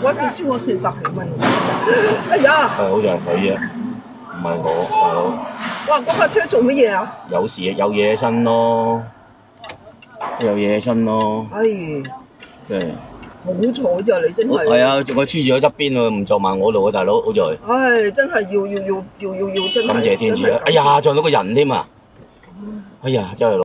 嗰陣燒我400幾蚊，哎呀！ 係好似係佢啊，唔係我大佬。 哇！嗰架車做乜嘢啊？ 有事有嘢身咯，有嘢身咯， 哎， 即係。 好彩咋你真係。 係啊，我黐住喺側邊喎，唔撞埋我度啊，大佬，好在。 唉，真係要真係。 感謝天主啊！哎呀，撞到個人添啊！哎呀，真係〜